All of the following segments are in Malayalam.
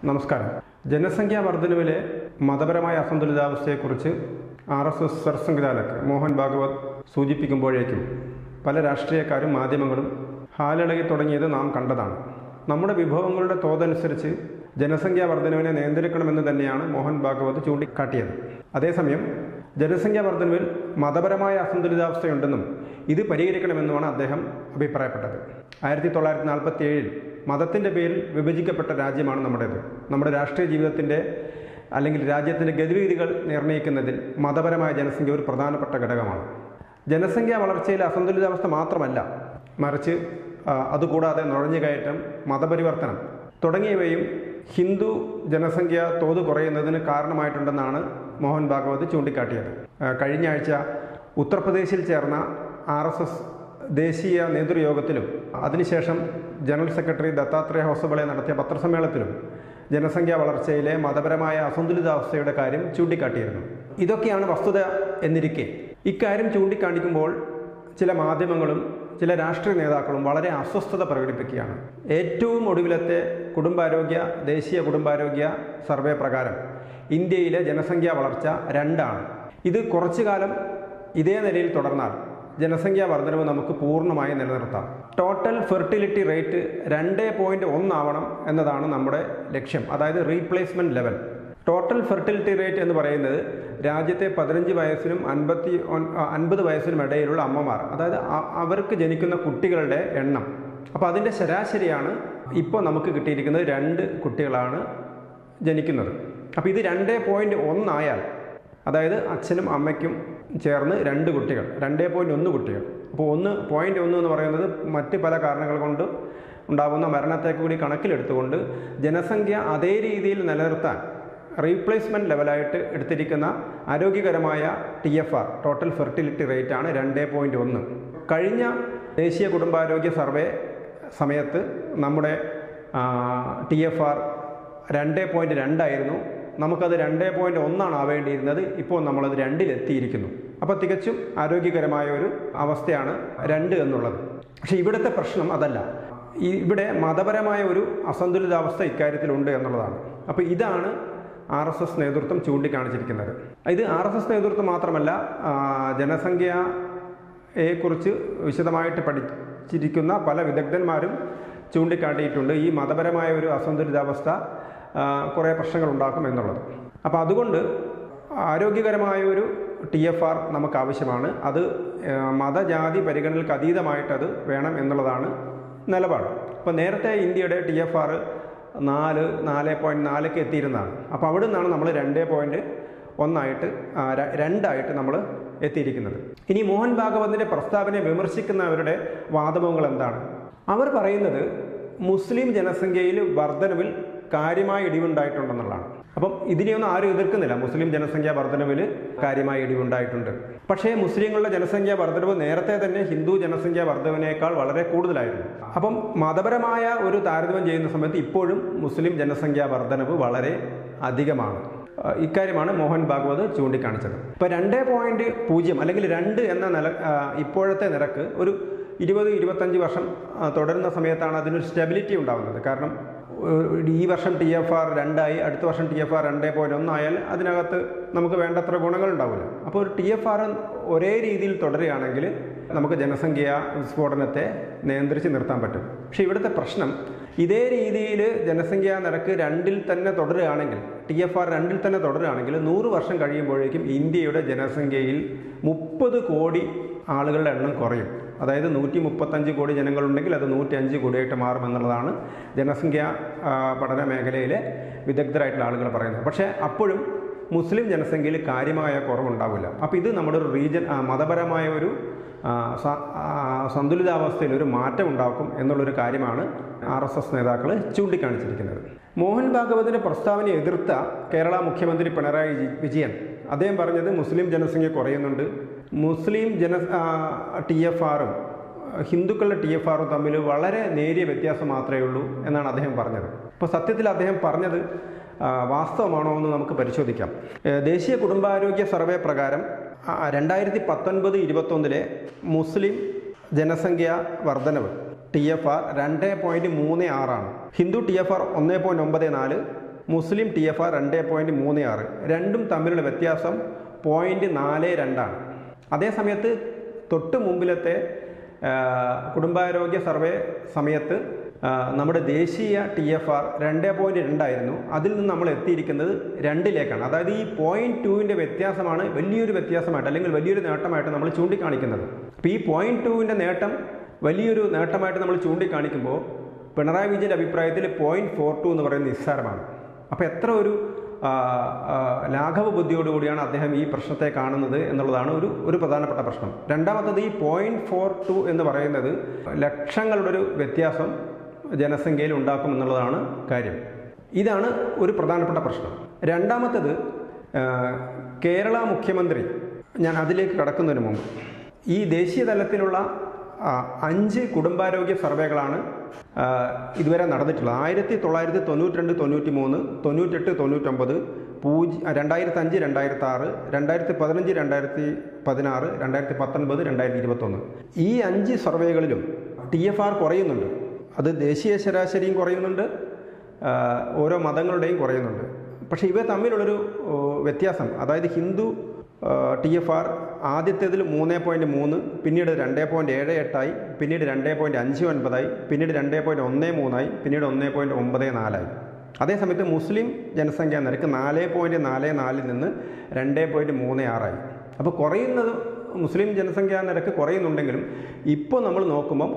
നമസ്കാരം. ജനസംഖ്യാ വർധനവിലെ മതപരമായ അസന്തുലിതാവസ്ഥയെക്കുറിച്ച് RSS സർസംഘചാലക് മോഹൻ ഭാഗവത് സൂചിപ്പിക്കുമ്പോഴേക്കും പല രാഷ്ട്രീയക്കാരും മാധ്യമങ്ങളും ഹാലിളകി തുടങ്ങിയത് നാം കണ്ടതാണ്. നമ്മുടെ വിഭവങ്ങളുടെ തോതനുസരിച്ച് ജനസംഖ്യാ വർധനവിനെ നിയന്ത്രിക്കണമെന്ന് തന്നെയാണ് മോഹൻ ഭാഗവത് ചൂണ്ടിക്കാട്ടിയത്. അതേസമയം ജനസംഖ്യാ വർധനവിൽ മതപരമായ അസന്തുലിതാവസ്ഥയുണ്ടെന്നും ഇത് പരിഹരിക്കണമെന്നുമാണ് അദ്ദേഹം അഭിപ്രായപ്പെട്ടത്. 1947 മതത്തിൻ്റെ പേരിൽ വിഭജിക്കപ്പെട്ട രാജ്യമാണ് നമ്മുടേത്. നമ്മുടെ രാഷ്ട്രീയ ജീവിതത്തിൻ്റെ അല്ലെങ്കിൽ രാജ്യത്തിൻ്റെ ഗതിവിധികൾ നിർണ്ണയിക്കുന്നതിൽ മതപരമായ ജനസംഖ്യ ഒരു പ്രധാനപ്പെട്ട ഘടകമാണ്. ജനസംഖ്യാ വളർച്ചയിലെ അസന്തുലിതാവസ്ഥ മാത്രമല്ല, മറിച്ച് അതുകൂടാതെ നുഴഞ്ഞുകയറ്റം, മതപരിവർത്തനം തുടങ്ങിയവയും ഹിന്ദു ജനസംഖ്യ തോത് കുറയുന്നതിന് കാരണമായിട്ടുണ്ടെന്നാണ് മോഹൻ ഭാഗവത് ചൂണ്ടിക്കാട്ടിയത്. കഴിഞ്ഞ ആഴ്ച ഉത്തർപ്രദേശിൽ ചേർന്ന RSS ദേശീയ നേതൃയോഗത്തിലും അതിനുശേഷം ജനറൽ സെക്രട്ടറി ദത്താത്രേയ ഹോസബളെ നടത്തിയ പത്രസമ്മേളനത്തിലും ജനസംഖ്യാ വളർച്ചയിലെ മതപരമായ അസന്തുലിതാവസ്ഥയുടെ കാര്യം ചൂണ്ടിക്കാട്ടിയിരുന്നു. ഇതൊക്കെയാണ് വസ്തുത എന്നിരിക്കെ ഇക്കാര്യം ചൂണ്ടിക്കാണിക്കുമ്പോൾ ചില മാധ്യമങ്ങളും ചില രാഷ്ട്രീയ നേതാക്കളും വളരെ അസ്വസ്ഥത പ്രകടിപ്പിക്കുകയാണ്. ഏറ്റവും ഒടുവിലത്തെ ദേശീയ കുടുംബാരോഗ്യ സർവേ പ്രകാരം ഇന്ത്യയിലെ ജനസംഖ്യാ വളർച്ച 2 ആണ്. ഇത് കുറച്ചു കാലം ഇതേ നിലയിൽ തുടർന്നാൽ ജനസംഖ്യാ വർധനവ് നമുക്ക് പൂർണ്ണമായി നിലനിർത്താം. ടോട്ടൽ ഫെർട്ടിലിറ്റി റേറ്റ് 2.1 ആവണം എന്നതാണ് നമ്മുടെ ലക്ഷ്യം, അതായത് replacement level. Total fertility rate എന്ന് പറയുന്നത് രാജ്യത്തെ 15 വയസ്സിനും 50 വയസ്സിനും ഇടയിലുള്ള അമ്മമാർ, അതായത് അവർക്ക് ജനിക്കുന്ന കുട്ടികളുടെ എണ്ണം. അപ്പോൾ അതിൻ്റെ ശരാശരിയാണ് ഇപ്പോൾ നമുക്ക് കിട്ടിയിരിക്കുന്നത്. 2 കുട്ടികളാണ് ജനിക്കുന്നത്. അപ്പോൾ ഇത് 2.1 ആയാൽ, അതായത് അച്ഛനും അമ്മയ്ക്കും ചേർന്ന് 2 കുട്ടികൾ, 2.1 കുട്ടികൾ. അപ്പോൾ 1.1 എന്ന് പറയുന്നത് മറ്റ് പല കാരണങ്ങൾ കൊണ്ട് ഉണ്ടാകുന്ന മരണത്തെ കൂടി കണക്കിലെടുത്തുകൊണ്ട് ജനസംഖ്യ അതേ രീതിയിൽ നിലനിർത്താൻ റീപ്ലേസ്മെൻറ്റ് ലെവലായിട്ട് എടുത്തിരിക്കുന്ന ആരോഗ്യകരമായ TFR ടോട്ടൽ ഫെർട്ടിലിറ്റി റേറ്റ് ആണ് 2.1. കഴിഞ്ഞ ദേശീയ കുടുംബാരോഗ്യ സർവേ സമയത്ത് നമ്മുടെ TFR 2.2 ആയിരുന്നു. നമുക്കത് 2.1 ആവേണ്ടിയിരുന്നത്. ഇപ്പോൾ നമ്മളത് 2-ലെത്തിയിരിക്കുന്നു. അപ്പോൾ തികച്ചും ആരോഗ്യകരമായ ഒരു അവസ്ഥയാണ് 2 എന്നുള്ളത്. പക്ഷേ ഇവിടുത്തെ പ്രശ്നം അതല്ല. ഇവിടെ മതപരമായ ഒരു അസന്തുലിതാവസ്ഥ ഇക്കാര്യത്തിലുണ്ട് എന്നുള്ളതാണ്. അപ്പോൾ ഇതാണ് RSS നേതൃത്വം ചൂണ്ടിക്കാണിച്ചിരിക്കുന്നത്. ഇത് RSS നേതൃത്വം മാത്രമല്ല, ജനസംഖ്യയെക്കുറിച്ച് വിശദമായിട്ട് പഠിച്ചിരിക്കുന്ന പല വിദഗ്ധന്മാരും ചൂണ്ടിക്കാട്ടിയിട്ടുണ്ട്. ഈ മതപരമായ ഒരു അസന്തുലിതാവസ്ഥ കുറേ പ്രശ്നങ്ങൾ ഉണ്ടാക്കും എന്നുള്ളത്. അപ്പോൾ അതുകൊണ്ട് ആരോഗ്യകരമായ ഒരു TFR നമുക്ക് ആവശ്യമാണ്. അത് മതജാതി പരിഗണനകൾക്ക് അതീതമായിട്ടത് വേണം എന്നുള്ളതാണ് നിലപാട്. അപ്പോൾ നേരത്തെ ഇന്ത്യയുടെ TFR 4.4 എത്തിയിരുന്നതാണ്. അപ്പോൾ അവിടെ നിന്നാണ് നമ്മൾ 2.1 നമ്മൾ എത്തിയിരിക്കുന്നത്. ഇനി മോഹൻ ഭാഗവതിൻ്റെ പ്രസ്താവനയെ വിമർശിക്കുന്നവരുടെ വാദമുഖങ്ങൾ എന്താണ്? അവർ പറയുന്നത് മുസ്ലിം ജനസംഖ്യയിൽ വർധനവിൽ കാര്യമായ ഇടിവുണ്ടായിട്ടുണ്ടെന്നുള്ളതാണ്. അപ്പം ഇതിനെയൊന്നും ആരും എതിർക്കുന്നില്ല. മുസ്ലിം ജനസംഖ്യാ വർധനവിൽ കാര്യമായ ഇടിവുണ്ടായിട്ടുണ്ട്. പക്ഷേ മുസ്ലിങ്ങളുടെ ജനസംഖ്യാ വർധനവ് നേരത്തെ തന്നെ ഹിന്ദു ജനസംഖ്യാ വർധനവിനേക്കാൾ വളരെ കൂടുതലായിരുന്നു. അപ്പം മതപരമായ ഒരു താരതമ്യം ചെയ്യുന്ന സമയത്ത് ഇപ്പോഴും മുസ്ലിം ജനസംഖ്യാ വർധനവ് വളരെ അധികമാണ്. ഇക്കാര്യമാണ് മോഹൻ ഭാഗവത് ചൂണ്ടിക്കാണിച്ചത്. ഇപ്പോൾ 2.0 അല്ലെങ്കിൽ 2 എന്ന ഇപ്പോഴത്തെ നിരക്ക് ഒരു 20-25 വർഷം തുടരുന്ന സമയത്താണ് അതിനൊരു സ്റ്റെബിലിറ്റി ഉണ്ടാകുന്നത്. കാരണം ഈ വർഷം TFR 2 അടുത്ത വർഷം TFR 2.1 ആയാൽ അതിനകത്ത് നമുക്ക് വേണ്ടത്ര ഗുണങ്ങളുണ്ടാവില്ല. അപ്പോൾ ഒരു TFR ഒരേ രീതിയിൽ തുടരുകയാണെങ്കിൽ നമുക്ക് ജനസംഖ്യാ വിസ്ഫോടനത്തെ നിയന്ത്രിച്ച് നിർത്താൻ പറ്റും. പക്ഷേ ഇവിടുത്തെ പ്രശ്നം, ഇതേ രീതിയിൽ ജനസംഖ്യാ നിരക്ക് 2 തന്നെ തുടരുകയാണെങ്കിൽ, TFR 2 തന്നെ തുടരുകയാണെങ്കിൽ 100 വർഷം കഴിയുമ്പോഴേക്കും ഇന്ത്യയുടെ ജനസംഖ്യയിൽ 30 കോടി ആളുകളുടെ എണ്ണം കുറയും. അതായത് 135 കോടി ജനങ്ങളുണ്ടെങ്കിൽ അത് 105 കോടിയായിട്ട് മാറുമെന്നുള്ളതാണ് ജനസംഖ്യാ പഠന മേഖലയിലെ വിദഗ്ധരായിട്ടുള്ള ആളുകൾ പറയുന്നത്. പക്ഷേ അപ്പോഴും മുസ്ലിം ജനസംഖ്യയിൽ കാര്യമായ കുറവുണ്ടാവില്ല. അപ്പോൾ ഇത് നമ്മുടെ ഒരു മതപരമായ ഒരു സന്തുലിതാവസ്ഥയിൽ ഒരു മാറ്റം ഉണ്ടാക്കും എന്നുള്ളൊരു കാര്യമാണ് RSS നേതാക്കൾ ചൂണ്ടിക്കാണിച്ചിരിക്കുന്നത്. മോഹൻ ഭാഗവതിൻ്റെ പ്രസ്താവനയെ എതിർത്ത കേരള മുഖ്യമന്ത്രി പിണറായി വിജയൻ അദ്ദേഹം പറഞ്ഞത് മുസ്ലിം ജനസംഖ്യ കുറയുന്നുണ്ട്, മുസ്ലിം TFRഉം ഹിന്ദുക്കളുടെ TFRഉം തമ്മിൽ വളരെ നേരിയ വ്യത്യാസം മാത്രമേ ഉള്ളൂ എന്നാണ് അദ്ദേഹം പറഞ്ഞത്. അപ്പോൾ സത്യത്തിൽ അദ്ദേഹം പറഞ്ഞത് വാസ്തവമാണോ എന്ന് നമുക്ക് പരിശോധിക്കാം. ദേശീയ കുടുംബാരോഗ്യ സർവേ പ്രകാരം 2019-21 മുസ്ലിം ജനസംഖ്യ വർധനവ് TFR 2.36 ആണ്. ഹിന്ദു TFR 1.94, മുസ്ലിം TFR 2.36. രണ്ടും തമ്മിലുള്ള വ്യത്യാസം 0.42 അതേസമയത്ത് തൊട്ട് മുമ്പിലത്തെ കുടുംബാരോഗ്യ സർവേ സമയത്ത് നമ്മുടെ ദേശീയ TFR 2.2 ആയിരുന്നു. അതിൽ നിന്ന് നമ്മൾ എത്തിയിരിക്കുന്നത് 2ലേക്കാണ്. അതായത് ഈ 0.2ൻ്റെ വ്യത്യാസമാണ് വലിയൊരു വ്യത്യാസമായിട്ട് അല്ലെങ്കിൽ വലിയൊരു നേട്ടമായിട്ട് നമ്മൾ ചൂണ്ടിക്കാണിക്കുന്നത്. അപ്പോൾ ഈ 0.2ൻ്റെ നേട്ടം വലിയൊരു നേട്ടമായിട്ട് നമ്മൾ ചൂണ്ടിക്കാണിക്കുമ്പോൾ പിണറായി വിജയൻ്റെ അഭിപ്രായത്തിൽ 0.42 എന്ന് പറയുന്നത് നിസ്സാരമാണ്. അപ്പോൾ എത്ര ഒരു ലാഘവ ബുദ്ധിയോടുകൂടിയാണ് അദ്ദേഹം ഈ പ്രശ്നത്തെ കാണുന്നത് എന്നുള്ളതാണ് ഒരു പ്രധാനപ്പെട്ട പ്രശ്നം. രണ്ടാമത്തത് ഈ 0.42 എന്ന് പറയുന്നത് ലക്ഷങ്ങളുടെ ഒരു വ്യത്യാസം ജനസംഖ്യയിൽ ഉണ്ടാക്കും എന്നുള്ളതാണ് കാര്യം. ഇതാണ് ഒരു പ്രധാനപ്പെട്ട പ്രശ്നം. രണ്ടാമത്തത് കേരള മുഖ്യമന്ത്രി, ഞാൻ അതിലേക്ക് കടക്കുന്നതിന് മുമ്പ് ഈ ദേശീയ തലത്തിലുള്ള 5 കുടുംബാരോഗ്യ സർവേകളാണ് ഇതുവരെ നടന്നിട്ടുള്ളത്. 1992, 93, 98, 99, 2005, 2006, 2015, 2016, 2019, 2021 ഈ 5 സർവേകളിലും TFR കുറയുന്നുണ്ട്. അത് ദേശീയ ശരാശരിയും കുറയുന്നുണ്ട്, ഓരോ മതങ്ങളുടെയും കുറയുന്നുണ്ട്. പക്ഷേ ഇവ തമ്മിലുള്ളൊരു വ്യത്യാസം, അതായത് ഹിന്ദു TFR ആദ്യത്തേതിൽ 3.3, പിന്നീട് 2.78 പിന്നീട് 2.59 പിന്നീട് 2.13 പിന്നീട് 1.94 അതേസമയത്ത് മുസ്ലിം ജനസംഖ്യാ നിരക്ക് 4.44 നിന്ന് 2.36 അപ്പോൾ കുറയുന്നത് മുസ്ലിം ജനസംഖ്യാ നിരക്ക് കുറയുന്നുണ്ടെങ്കിലും ഇപ്പോൾ നമ്മൾ നോക്കുമ്പം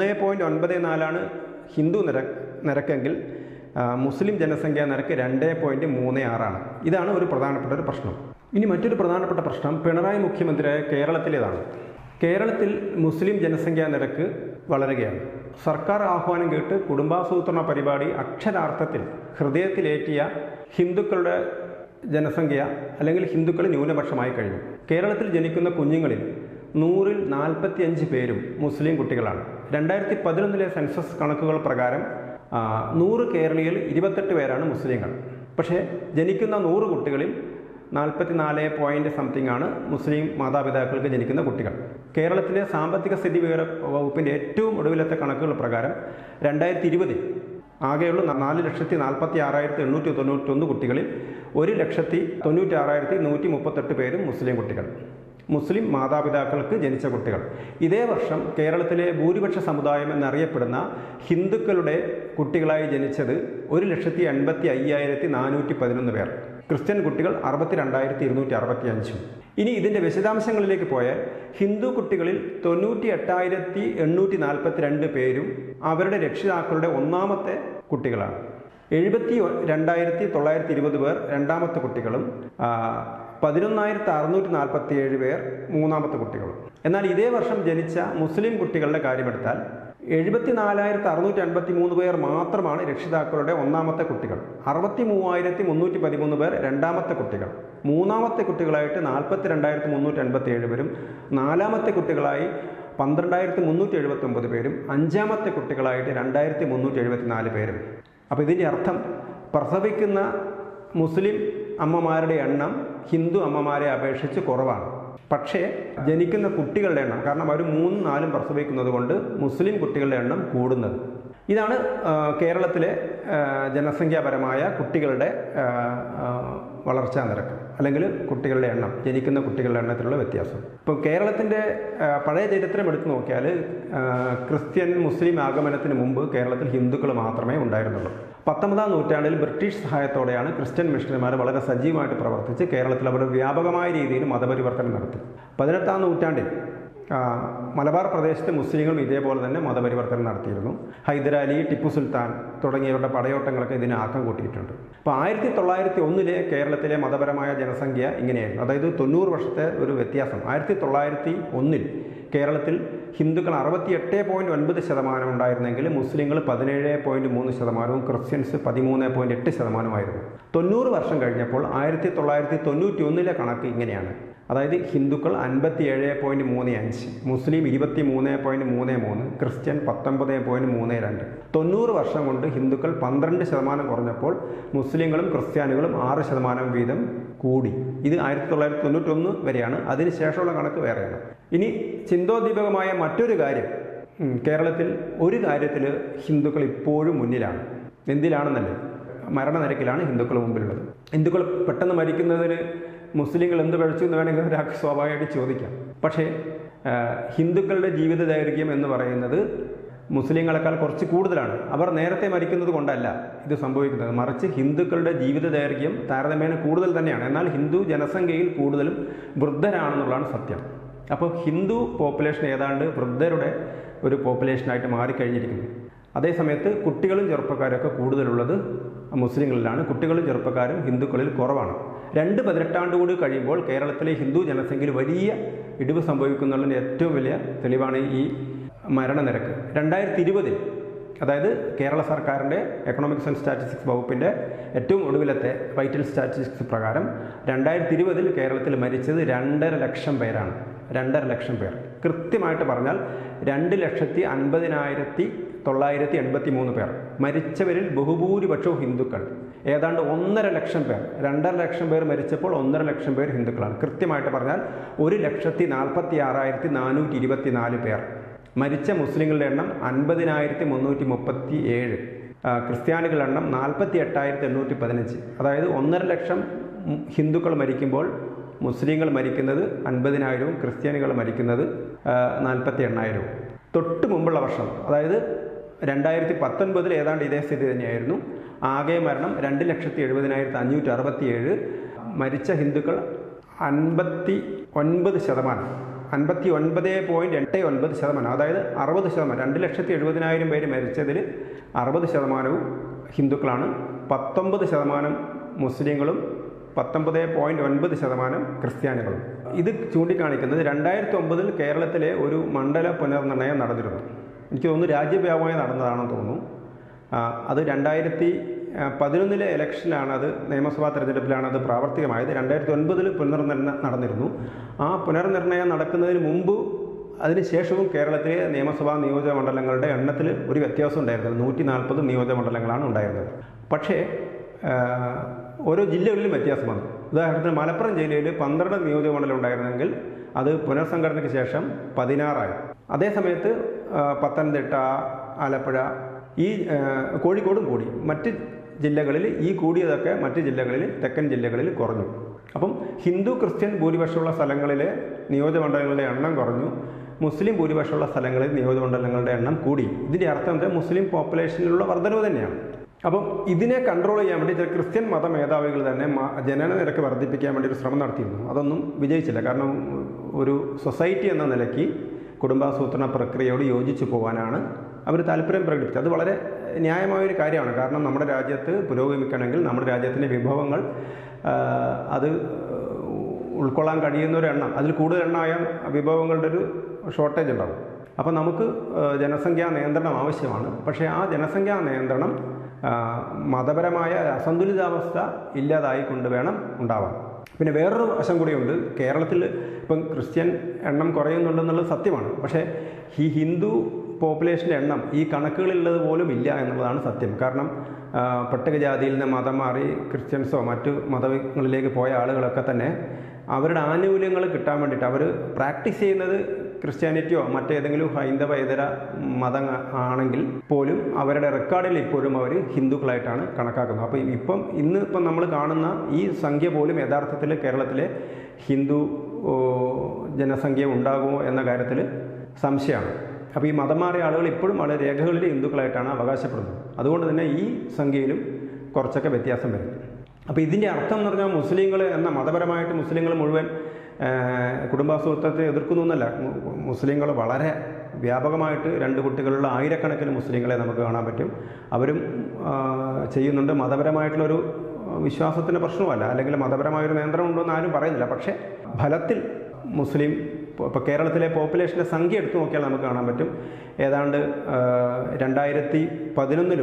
1.94 ഹിന്ദു നിരക്കെങ്കിൽ മുസ്ലിം ജനസംഖ്യാ നിരക്ക് 2.36. ഇതാണ് ഒരു പ്രധാനപ്പെട്ട ഒരു പ്രശ്നം. ഇനി മറ്റൊരു പ്രധാനപ്പെട്ട പ്രശ്നം പിണറായി മുഖ്യമന്ത്രിയായ കേരളത്തിലേതാണ്. കേരളത്തിൽ മുസ്ലിം ജനസംഖ്യാ നിരക്ക് വളരുകയാണ്. സർക്കാർ ആഹ്വാനം കേട്ട് കുടുംബാസൂത്രണ പരിപാടി അക്ഷരാർത്ഥത്തിൽ ഹൃദയത്തിലേറ്റിയ ഹിന്ദുക്കളുടെ ജനസംഖ്യ അല്ലെങ്കിൽ ഹിന്ദുക്കൾ ന്യൂനപക്ഷമായി കഴിഞ്ഞു. കേരളത്തിൽ ജനിക്കുന്ന കുഞ്ഞുങ്ങളിൽ 100-ൽ 45 പേരും മുസ്ലിം കുട്ടികളാണ്. 2011 സെൻസസ് കണക്കുകൾ പ്രകാരം 100 കേരളീയരിൽ 28 പേരാണ് മുസ്ലിങ്ങൾ. പക്ഷേ ജനിക്കുന്ന 100 കുട്ടികളിൽ 44 സംതിങ് ആണ് മുസ്ലിം മാതാപിതാക്കൾക്ക് ജനിക്കുന്ന കുട്ടികൾ. കേരളത്തിലെ സാമ്പത്തിക സ്ഥിതി വിവര വകുപ്പിൻ്റെ ഏറ്റവും ഒടുവിലത്തെ കണക്കുകൾ പ്രകാരം 2020 ആകെയുള്ള 4,46,891 കുട്ടികളിൽ 1,96,138 പേരും മുസ്ലിം കുട്ടികൾ, മുസ്ലിം മാതാപിതാക്കൾക്ക് ജനിച്ച കുട്ടികൾ. ഇതേ വർഷം കേരളത്തിലെ ഭൂരിപക്ഷ സമുദായം എന്നറിയപ്പെടുന്ന ഹിന്ദുക്കളുടെ കുട്ടികളായി ജനിച്ചത് 1,85,411 പേർ. ക്രിസ്ത്യൻ കുട്ടികൾ 62,265. ഇനി ഇതിൻ്റെ വിശദാംശങ്ങളിലേക്ക് പോയാൽ ഹിന്ദു കുട്ടികളിൽ 98,842 പേരും അവരുടെ രക്ഷിതാക്കളുടെ ഒന്നാമത്തെ കുട്ടികളാണ്. 72,920 പേർ രണ്ടാമത്തെ കുട്ടികളും 11,647 പേർ മൂന്നാമത്തെ കുട്ടികളും. എന്നാൽ ഇതേ വർഷം ജനിച്ച മുസ്ലിം കുട്ടികളുടെ കാര്യമെടുത്താൽ 74,653 പേർ മാത്രമാണ് രക്ഷിതാക്കളുടെ ഒന്നാമത്തെ കുട്ടികൾ, 63,313 പേർ രണ്ടാമത്തെ കുട്ടികൾ, മൂന്നാമത്തെ കുട്ടികളായിട്ട് 42,387 പേരും, നാലാമത്തെ കുട്ടികളായി 12,379 പേരും, അഞ്ചാമത്തെ കുട്ടികളായിട്ട് 2,374 പേരും. അപ്പോൾ ഇതിൻ്റെ അർത്ഥം പ്രസവിക്കുന്ന മുസ്ലിം അമ്മമാരുടെ എണ്ണം ഹിന്ദു അമ്മമാരെ അപേക്ഷിച്ച് കുറവാണ്. പക്ഷേ ജനിക്കുന്ന കുട്ടികളുടെ എണ്ണം, കാരണം അവർ 3-4 പ്രസവിക്കുന്നത് കൊണ്ട് മുസ്ലിം കുട്ടികളുടെ എണ്ണം കൂടുന്നത്. ഇതാണ് കേരളത്തിലെ ജനസംഖ്യാപരമായ കുട്ടികളുടെ വളർച്ചാ നിരക്ക് അല്ലെങ്കിൽ കുട്ടികളുടെ എണ്ണം, ജനിക്കുന്ന കുട്ടികളുടെ എണ്ണത്തിലുള്ള വ്യത്യാസം. ഇപ്പോൾ കേരളത്തിൻ്റെ പഴയ ചരിത്രം എടുത്തു നോക്കിയാൽ ക്രിസ്ത്യൻ മുസ്ലിം ആഗമനത്തിന് മുമ്പ് കേരളത്തിൽ ഹിന്ദുക്കൾ മാത്രമേ ഉണ്ടായിരുന്നുള്ളൂ. 19-ാം നൂറ്റാണ്ടിൽ ബ്രിട്ടീഷ് സഹായത്തോടെയാണ് ക്രിസ്ത്യൻ മിഷണറിമാർ വളരെ സജീവമായിട്ട് പ്രവർത്തിച്ച് കേരളത്തിൽ അവർ വ്യാപകമായ രീതിയിൽ മതപരിവർത്തനം നടത്തി. 18-ാം നൂറ്റാണ്ടിൽ മലബാർ പ്രദേശത്ത് മുസ്ലിങ്ങളും ഇതേപോലെ തന്നെ മതപരിവർത്തനം നടത്തിയിരുന്നു. ഹൈദരാലി, ടിപ്പു സുൽത്താൻ തുടങ്ങിയവരുടെ പടയോട്ടങ്ങളൊക്കെ ഇതിന് ആക്കം കൂട്ടിയിട്ടുണ്ട്. അപ്പോൾ 1901 കേരളത്തിലെ മതപരമായ ജനസംഖ്യ ഇങ്ങനെയായിരുന്നു. അതായത് 90 വർഷത്തെ ഒരു വ്യത്യാസം. 1901 കേരളത്തിൽ ഹിന്ദുക്കൾ 68.9% ഉണ്ടായിരുന്നെങ്കിൽ മുസ്ലിങ്ങൾ 17.3%, ക്രിസ്ത്യൻസ് 13.8%. 90 വർഷം കഴിഞ്ഞപ്പോൾ 1991 കണക്ക് ഇങ്ങനെയാണ്. അതായത് ഹിന്ദുക്കൾ 57.35, മുസ്ലിം 23.33, ക്രിസ്ത്യൻ 19.32. 90 വർഷം കൊണ്ട് ഹിന്ദുക്കൾ 12% കുറഞ്ഞപ്പോൾ മുസ്ലിങ്ങളും ക്രിസ്ത്യാനികളും 6% വീതം കൂടി. ഇത് 1991 വരെയാണ്. അതിനുശേഷമുള്ള കണക്ക് വേറെയാണ്. ഇനി ചിന്തോദ്ദീപകമായ മറ്റൊരു കാര്യം, കേരളത്തിൽ ഒരു കാര്യത്തിൽ ഹിന്ദുക്കൾ ഇപ്പോഴും മുന്നിലാണ്. എന്തിലാണെന്നല്ലേ? മരണനിരക്കിലാണ് ഹിന്ദുക്കൾ മുമ്പിലുള്ളത്. ഹിന്ദുക്കൾ പെട്ടെന്ന് മരിക്കുന്നതിന് മുസ്ലിങ്ങൾ എന്ത് കഴിച്ചു എന്ന് വേണമെങ്കിൽ ഒരാൾക്ക് സ്വാഭാവികമായിട്ട് ചോദിക്കാം. പക്ഷേ ഹിന്ദുക്കളുടെ ജീവിത ദൈർഘ്യം എന്ന് പറയുന്നത് മുസ്ലിങ്ങളെക്കാൾ കുറച്ച് കൂടുതലാണ്. അവർ നേരത്തെ മരിക്കുന്നത് കൊണ്ടല്ല ഇത് സംഭവിക്കുന്നത്, മറിച്ച് ഹിന്ദുക്കളുടെ ജീവിത ദൈർഘ്യം താരതമ്യേന കൂടുതൽ തന്നെയാണ്. എന്നാൽ ഹിന്ദു ജനസംഖ്യയിൽ കൂടുതലും വൃദ്ധരാണെന്നുള്ളതാണ് സത്യം. അപ്പോൾ ഹിന്ദു പോപ്പുലേഷൻ ഏതാണ്ട് വൃദ്ധരുടെ ഒരു പോപ്പുലേഷനായിട്ട് മാറിക്കഴിഞ്ഞിരിക്കുന്നു. അതേസമയത്ത് കുട്ടികളും ചെറുപ്പക്കാരൊക്കെ കൂടുതലുള്ളത് മുസ്ലിങ്ങളിലാണ്. കുട്ടികളും ചെറുപ്പക്കാരും ഹിന്ദുക്കളിൽ കുറവാണ്. 2 പതിനെട്ടാണ്ട് കൂടി കഴിയുമ്പോൾ കേരളത്തിലെ ഹിന്ദു ജനസംഖ്യയിൽ വലിയ ഇടിവ് സംഭവിക്കുന്നുള്ളതിൻ്റെ ഏറ്റവും വലിയ തെളിവാണ് ഈ മരണനിരക്ക്. 2020 അതായത് കേരള സർക്കാരിൻ്റെ എക്കണോമിക്സ് ആൻഡ് സ്റ്റാറ്റിസ്റ്റിക്സ് വകുപ്പിൻ്റെ ഏറ്റവും ഒടുവിലത്തെ വൈറ്റൽ സ്റ്റാറ്റിസ്റ്റിക്സ് പ്രകാരം 2020 കേരളത്തിൽ മരിച്ചത് 2.5 ലക്ഷം പേരാണ്. 2.5 ലക്ഷം പേർ. കൃത്യമായിട്ട് പറഞ്ഞാൽ 2,50,983 പേർ. മരിച്ചവരിൽ ബഹുഭൂരിപക്ഷവും ഹിന്ദുക്കൾ. ഏതാണ്ട് 1.5 ലക്ഷം പേർ. 2.5 ലക്ഷം പേർ മരിച്ചപ്പോൾ 1.5 ലക്ഷം പേർ ഹിന്ദുക്കളാണ്. കൃത്യമായിട്ട് പറഞ്ഞാൽ 1,46,424 പേർ. മരിച്ച മുസ്ലിങ്ങളുടെ എണ്ണം 50,337. ക്രിസ്ത്യാനികളുടെ എണ്ണം 48,815. അതായത് 1.5 ലക്ഷം ഹിന്ദുക്കൾ മരിക്കുമ്പോൾ മുസ്ലിങ്ങൾ മരിക്കുന്നത് 50,000, ക്രിസ്ത്യാനികൾ മരിക്കുന്നത് 48,000. തൊട്ട് മുമ്പുള്ള വർഷം അതായത് 2019 ഏതാണ്ട് ഇതേ സ്ഥിതി തന്നെയായിരുന്നു. ആകെ മരണം 2,70,567. മരിച്ച ഹിന്ദുക്കൾ 59%. 59.89%. അതായത് 60%. 2,70,000 പേര് മരിച്ചതിൽ 60% ഹിന്ദുക്കളാണ്. 19% മുസ്ലിങ്ങളും 19.9% ക്രിസ്ത്യാനികളും. ഇത് ചൂണ്ടിക്കാണിക്കുന്നത് 2009 കേരളത്തിലെ ഒരു മണ്ഡല പുനർനിർണയം നടന്നിരുന്നു. എനിക്ക് തോന്നുന്നു രാജ്യവ്യാപകമായി നടന്നതാണെന്ന് തോന്നുന്നു. അത് 2011 ഇലക്ഷനിലാണ്, അത് നിയമസഭാ തെരഞ്ഞെടുപ്പിലാണ് അത് പ്രാവർത്തികമായത്. 2009 പുനർനിർണയം നടന്നിരുന്നു. ആ പുനർനിർണയം നടക്കുന്നതിന് മുമ്പ് അതിനുശേഷവും കേരളത്തിലെ നിയമസഭാ നിയോജക മണ്ഡലങ്ങളുടെ എണ്ണത്തിൽ ഒരു വ്യത്യാസം ഉണ്ടായിരുന്നത്. 140 നിയോജക മണ്ഡലങ്ങളാണ് ഉണ്ടായിരുന്നത്. പക്ഷേ ഓരോ ജില്ലകളിലും വ്യത്യാസം വന്നു. ഉദാഹരണത്തിന് മലപ്പുറം ജില്ലയിൽ 12 നിയോജക മണ്ഡലം ഉണ്ടായിരുന്നെങ്കിൽ അത് പുനർസംഘടനയ്ക്ക് ശേഷം 16 ആയി. അതേസമയത്ത് പത്തനംതിട്ട, ആലപ്പുഴ, ഈ കോഴിക്കോടും കൂടി. മറ്റ് ജില്ലകളിൽ ഈ കൂടിയതൊക്കെ മറ്റ് ജില്ലകളിൽ, തെക്കൻ ജില്ലകളിൽ കുറഞ്ഞു. അപ്പം ഹിന്ദു ക്രിസ്ത്യൻ ഭൂരിപക്ഷമുള്ള സ്ഥലങ്ങളിലെ നിയോജകമണ്ഡലങ്ങളുടെ എണ്ണം കുറഞ്ഞു. മുസ്ലിം ഭൂരിപക്ഷമുള്ള സ്ഥലങ്ങളിൽ നിയോജകമണ്ഡലങ്ങളുടെ എണ്ണം കൂടി. ഇതിൻ്റെ അർത്ഥം എന്താ? മുസ്ലിം പോപ്പുലേഷനിലുള്ള വർധനവ് തന്നെയാണ്. അപ്പം ഇതിനെ കൺട്രോൾ ചെയ്യാൻ വേണ്ടി ചില ക്രിസ്ത്യൻ മത മേധാവികൾ തന്നെ ജനന നിരക്ക് വർദ്ധിപ്പിക്കാൻ വേണ്ടി ഒരു ശ്രമം നടത്തിയിരുന്നു. അതൊന്നും വിജയിച്ചില്ല. കാരണം ഒരു സൊസൈറ്റി എന്ന നിലയ്ക്ക് കുടുംബാസൂത്രണ പ്രക്രിയയോട് യോജിച്ചു പോകാനാണ് അവർ താല്പര്യം പ്രകടിപ്പിച്ചത്. അത് വളരെ ന്യായമായൊരു കാര്യമാണ്. കാരണം നമ്മുടെ രാജ്യത്ത് പുരോഗമിക്കണമെങ്കിൽ നമ്മുടെ രാജ്യത്തിൻ്റെ വിഭവങ്ങൾ അത് ഉൾക്കൊള്ളാൻ കഴിയുന്ന ഒരു എണ്ണം, അതിൽ കൂടുതൽ എണ്ണമായ വിഭവങ്ങളുടെ ഒരു ഷോർട്ടേജ് ഉണ്ടാകും. അപ്പോൾ നമുക്ക് ജനസംഖ്യാ നിയന്ത്രണം ആവശ്യമാണ്. പക്ഷേ ആ ജനസംഖ്യാ നിയന്ത്രണം മതപരമായ അസന്തുലിതാവസ്ഥ ഇല്ലാതായിക്കൊണ്ട് വേണം ഉണ്ടാവാൻ. പിന്നെ വേറൊരു വശം കൂടിയുണ്ട്. കേരളത്തിൽ ഇപ്പം ക്രിസ്ത്യൻ എണ്ണം കുറയുന്നുണ്ടെന്നുള്ളത് സത്യമാണ്. പക്ഷേ ഈ ഹിന്ദു പോപ്പുലേഷൻ്റെ എണ്ണം ഈ കണക്കുകളിലുള്ളത് പോലും ഇല്ല എന്നുള്ളതാണ് സത്യം. കാരണം പട്ടികജാതിയിൽ നിന്ന് മതം മാറി ക്രിസ്ത്യൻസോ മറ്റു മതങ്ങളിലേക്ക് പോയ ആളുകളൊക്കെ തന്നെ അവരുടെ ആനുകൂല്യങ്ങൾ കിട്ടാൻ വേണ്ടിയിട്ട് അവർ പ്രാക്ടീസ് ചെയ്യുന്നത് ക്രിസ്ത്യാനിറ്റിയോ മറ്റേതെങ്കിലും ഹൈന്ദവേതര മതം ആണെങ്കിൽ പോലും അവരുടെ റെക്കോർഡിൽ ഇപ്പോഴും അവർ ഹിന്ദുക്കളായിട്ടാണ് കണക്കാക്കുന്നത്. അപ്പോൾ ഇപ്പം നമ്മൾ കാണുന്ന ഈ സംഖ്യ പോലും യഥാർത്ഥത്തിൽ കേരളത്തിലെ ഹിന്ദു ജനസംഖ്യ ഉണ്ടാകുമോ എന്ന കാര്യത്തിൽ സംശയമാണ്. അപ്പോൾ ഈ മതം മാറിയ ആളുകൾ ഇപ്പോഴും വളരെ രേഖകളിൽ ഹിന്ദുക്കളായിട്ടാണ് അവകാശപ്പെടുന്നത്. അതുകൊണ്ട് തന്നെ ഈ സംഖ്യയിലും കുറച്ചൊക്കെ വ്യത്യാസം വരും. അപ്പോൾ ഇതിൻ്റെ അർത്ഥം എന്ന് പറഞ്ഞാൽ മുസ്ലിങ്ങൾ എന്ന മതപരമായിട്ട് മുസ്ലിങ്ങൾ മുഴുവൻ കുടുംബാസൂത്രത്തെ എതിർക്കുന്നു എന്നല്ല. മുസ്ലിങ്ങൾ വളരെ വ്യാപകമായിട്ട് 2 കുട്ടികളുള്ള ആയിരക്കണക്കിന് മുസ്ലിങ്ങളെ നമുക്ക് കാണാൻ പറ്റും. അവരും ചെയ്യുന്നുണ്ട്. മതപരമായിട്ടുള്ളൊരു വിശ്വാസത്തിൻ്റെ പ്രശ്നമല്ല, അല്ലെങ്കിൽ മതപരമായൊരു നിയന്ത്രണം ഉണ്ടോയെന്ന് ആരും പറയുന്നില്ല. പക്ഷേ ഫലത്തിൽ മുസ്ലിം ഇപ്പോൾ കേരളത്തിലെ പോപ്പുലേഷൻ്റെ സംഖ്യ എടുത്തു നോക്കിയാൽ നമുക്ക് കാണാൻ പറ്റും. ഏതാണ്ട് 2011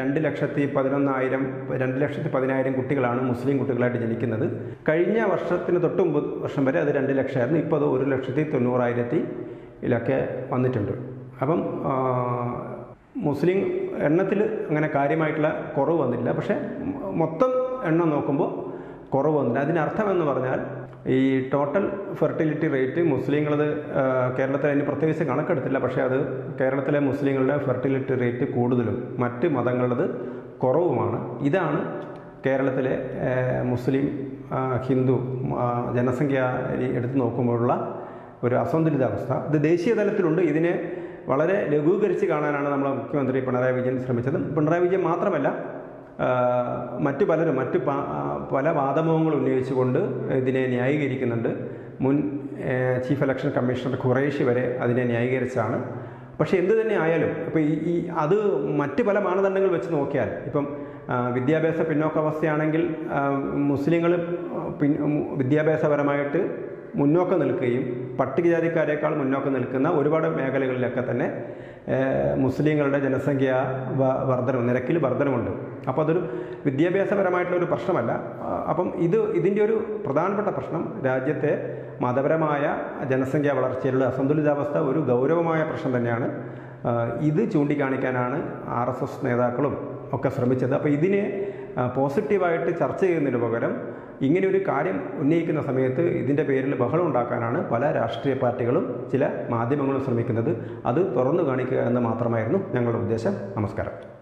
2,11,000 കുട്ടികളാണ് മുസ്ലിം കുട്ടികളായിട്ട് ജനിക്കുന്നത്. കഴിഞ്ഞ വർഷത്തിന് തൊട്ട് 9 വർഷം വരെ അത് 2 ലക്ഷമായിരുന്നു. ഇപ്പോൾ അത് 1,90,000 വന്നിട്ടുണ്ട്. അപ്പം മുസ്ലിം എണ്ണത്തിൽ അങ്ങനെ കാര്യമായിട്ടുള്ള കുറവ് വന്നിട്ടില്ല. പക്ഷേ മൊത്തം എണ്ണം നോക്കുമ്പോൾ കുറവ് വന്നില്ല. അതിനർത്ഥം എന്ന് പറഞ്ഞാൽ ഈ ടോട്ടൽ ഫെർട്ടിലിറ്റി റേറ്റ് മുസ്ലിങ്ങളത് കേരളത്തിൽ അതിന് പ്രത്യേകിച്ച് കണക്കെടുത്തില്ല. പക്ഷേ അത് കേരളത്തിലെ മുസ്ലിങ്ങളുടെ ഫെർട്ടിലിറ്റി റേറ്റ് കൂടുതലും മറ്റ് മതങ്ങളുടേത് കുറവുമാണ്. ഇതാണ് കേരളത്തിലെ മുസ്ലിം ഹിന്ദു ജനസംഖ്യ എടുത്തു നോക്കുമ്പോഴുള്ള ഒരു അസന്തുലിതാവസ്ഥ. ഇത് ദേശീയ തലത്തിലുണ്ട്. ഇതിനെ വളരെ ലഘൂകരിച്ച് കാണാനാണ് നമ്മുടെ മുഖ്യമന്ത്രി പിണറായി വിജയൻ ശ്രമിച്ചത്. പിണറായി വിജയൻ മാത്രമല്ല, മറ്റു പലരും പല വാദമുഖങ്ങൾ ഉന്നയിച്ചുകൊണ്ട് ഇതിനെ ന്യായീകരിക്കുന്നുണ്ട്. മുൻ ചീഫ് ഇലക്ഷൻ കമ്മീഷണർ ഖുറൈഷി വരെ അതിനെ ന്യായീകരിച്ചാണ്. പക്ഷേ എന്തു തന്നെ ആയാലും ഇപ്പോൾ അത് മറ്റ് പല മാനദണ്ഡങ്ങൾ വെച്ച് നോക്കിയാൽ, ഇപ്പം വിദ്യാഭ്യാസ പിന്നോക്കാവസ്ഥയാണെങ്കിൽ മുസ്ലിങ്ങൾ വിദ്യാഭ്യാസപരമായിട്ട് മുന്നോക്കം നിൽക്കുകയും പട്ടികജാതിക്കാരേക്കാൾ മുന്നോക്കം നിൽക്കുന്ന ഒരുപാട് മേഖലകളിലൊക്കെ തന്നെ മുസ്ലിങ്ങളുടെ ജനസംഖ്യ നിരക്കിൽ വർധനമുണ്ട്. അപ്പോൾ അതൊരു വിദ്യാഭ്യാസപരമായിട്ടുള്ളൊരു പ്രശ്നമല്ല. അപ്പം ഇതിൻ്റെ ഒരു പ്രധാനപ്പെട്ട പ്രശ്നം രാജ്യത്തെ മതപരമായ ജനസംഖ്യാ വളർച്ചയിലുള്ള അസന്തുലിതാവസ്ഥ ഒരു ഗൗരവമായ പ്രശ്നം തന്നെയാണ്. ഇത് ചൂണ്ടിക്കാണിക്കാനാണ് RSS നേതാക്കളും ഒക്കെ ശ്രമിച്ചത്. അപ്പോൾ ഇതിനെ പോസിറ്റീവായിട്ട് ചർച്ച ചെയ്യുന്നതിന് പകരം ഇങ്ങനെയൊരു കാര്യം ഉന്നയിക്കുന്ന സമയത്ത് ഇതിൻ്റെ പേരിൽ ബഹളം ഉണ്ടാക്കാനാണ് പല രാഷ്ട്രീയ പാർട്ടികളും ചില മാധ്യമങ്ങളും ശ്രമിക്കുന്നത്. അത് തുറന്നു കാണിക്കുക എന്ന് മാത്രമായിരുന്നു ഞങ്ങളുടെ ഉദ്ദേശം. നമസ്കാരം.